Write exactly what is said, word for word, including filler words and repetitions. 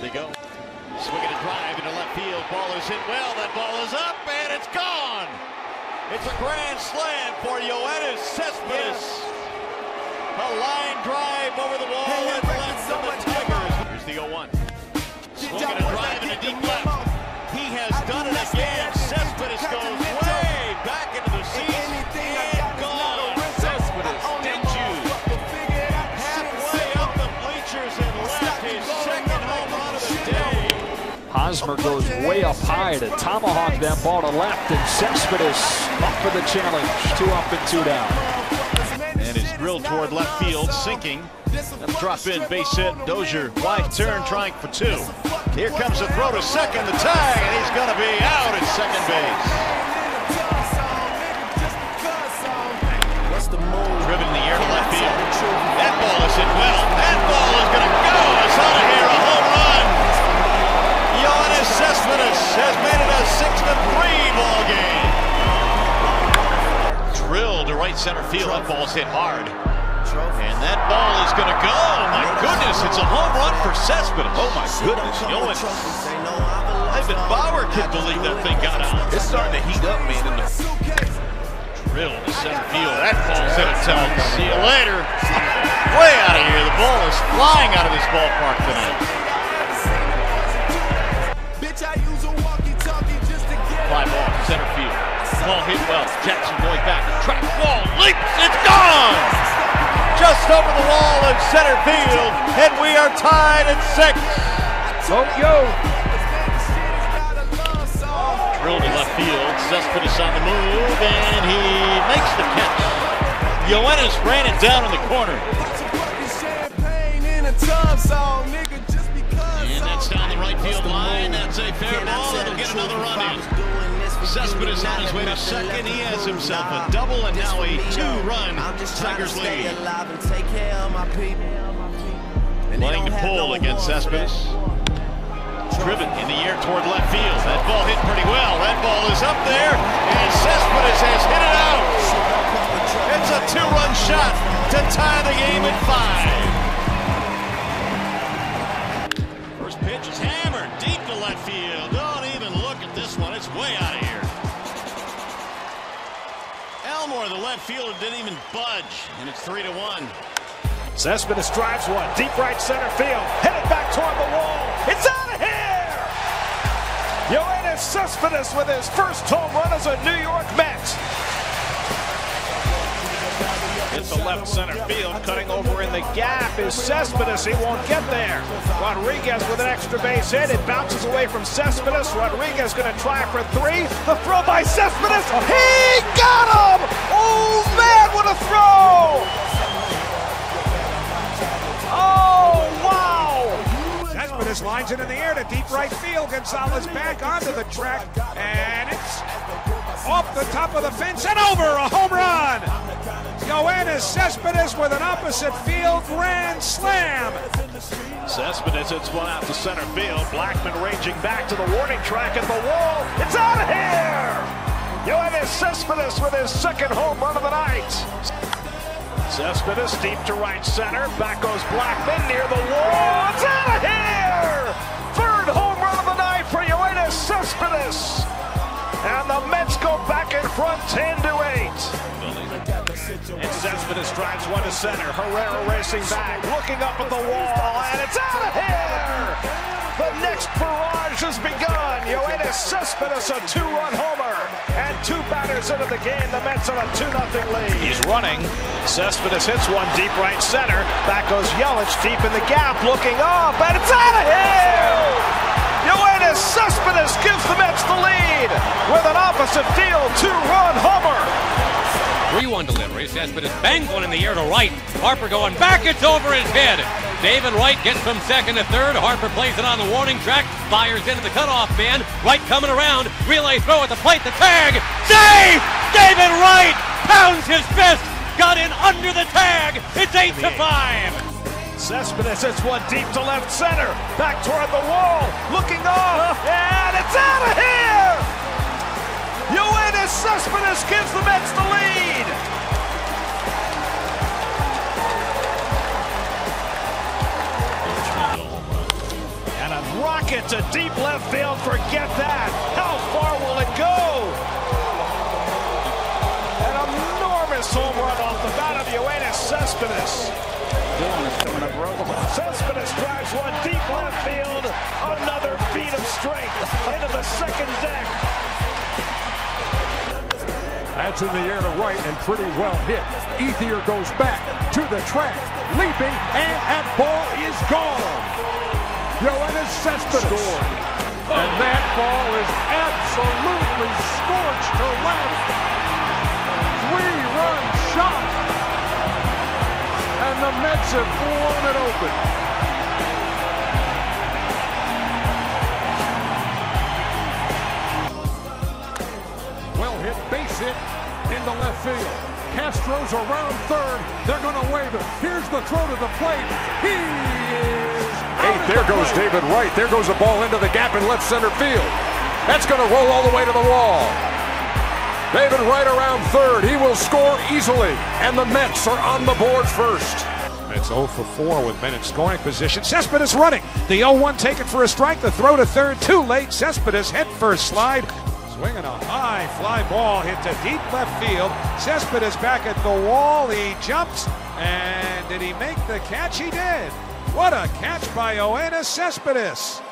they go. Swinging a drive into left field. Ball is hit well. That ball is up and it's gone. It's a grand slam for Yoenis Cespedes. A line drive over the wall and left of the Tigers. Here's the oh one. Swinging a drive into deep left. He has done it again. Cespedes goes way back into the seats and gone. Cespedes, did you? Halfway up the bleachers and left his second home run of the day. Hosmer goes way up high to tomahawk that ball to left, and Cespedes up for the challenge. Two up and two down. And is drilled toward left field, sinking. That'll drop in, base hit. Dozier, wide turn, trying for two. Here comes the throw to second, the tag, and he's going to be out at second base. Driven in the air to left field. That ball is hit well. That ball is going to go. It's out of here, a home run. Yoenis Cespedes has made it a six to three ball game. Drilled to right center field. That ball's hit hard. And that ball is going to go. My goodness, it's a home run for Cespedes. Oh my goodness, Yoenis. Even Bauer can't believe that thing got out. It's starting to heat up, man. In the Drill to center field. That ball's hit itself. See you later. Way out of here. The ball is flying out of this ballpark tonight. Fly ball, center field. Ball hit well. Jackson going back. Track ball. Leaps. It's gone. Just over the wall in center field. And we are tied at six. Vote yo. Drill to left field. Cespedes on the move. And he makes the catch. Yoenis ran it down in the corner. And that's down the right field line. That's a fair ball. That'll get another run in. Cespedes on his way to second. He has himself a double and now a two-run Tigers lead. Playing to pull against Cespedes. Driven in the air toward left field. That ball hit pretty well. That ball is up there, and Cespedes has hit it out. It's a two-run shot to tie the game at five. First pitch is hammered deep to left field. Don't even look at this one. It's way out of here. Elmore, the left fielder, didn't even budge, and it's three to one. Cespedes drives one, deep right center field, headed back toward the wall. It's out of here! Yoenis Cespedes with his first home run as a New York Met. It's the left center field, cutting over in the gap is Cespedes. He won't get there. Rodriguez with an extra base hit. It bounces away from Cespedes. Rodriguez going to try for three. The throw by Cespedes. He got him! Oh man, what a throw! Oh, wow! Cespedes lines it in the air to deep right field. Gonzalez back onto the track, and it's off the top of the fence and over, a home run! Yoenis Cespedes with an opposite field grand slam. Cespedes hits one out to center field. Blackman ranging back to the warning track at the wall. It's out of here! Yoenis Cespedes with his second home run of the night. Cespedes deep to right center. Back goes Blackman near the wall. It's out of here! Third home run of the night for Yoenis Cespedes. And the Mets go back in front ten to eight. And Cespedes drives one to center. Herrera racing back, looking up at the wall, and it's out of here! The next barrage has begun. Yoenis Cespedes, a two-run homer, and two batters into the game. The Mets on a two nothing lead. He's running. Cespedes hits one deep right center. Back goes Yelich deep in the gap, looking up, and it's out of here! Yoenis Cespedes gives the Mets the lead with an opposite field two-run homer. three one delivery. Cespedes bangs one in the air to right. Harper going back. It's over his head. David Wright gets from second to third. Harper plays it on the warning track. Fires into the cutoff man. Wright coming around. Relay throw at the plate. The tag. Save! David Wright pounds his fist. Got in under the tag. It's eight to five. Cespedes hits one deep to left center. Back toward the wall. Looking off. And it's out of here! Yoenis Cespedes gives the Mets the lead. And a it to deep left field. Forget that. How far will it go? An enormous home run off the bat of Yoenis Cespedes. Cespedes drives one deep left field. Another feat of strength into the second deck. That's in the air to right and pretty well hit. Ethier goes back to the track, leaping, and that ball is gone. Yoenis Cespedes scored. And that ball is absolutely scorched to left. Three-run shot. And the Mets have blown it open. Well hit, base hit into left field. Castro's around third. They're going to wave it. Here's the throw to the plate. He is out. There goes David Wright. There goes a ball into the gap in left center field. That's going to roll all the way to the wall. David Wright around third. He will score easily. And the Mets are on the board first. It's oh for four with men in scoring position. Cespedes running. The oh one taken for a strike. The throw to third too late. Cespedes head first slide. Swinging a high fly ball hit to deep left field. Cespedes back at the wall. He jumps. And did he make the catch? He did. What a catch by Yoenis Cespedes.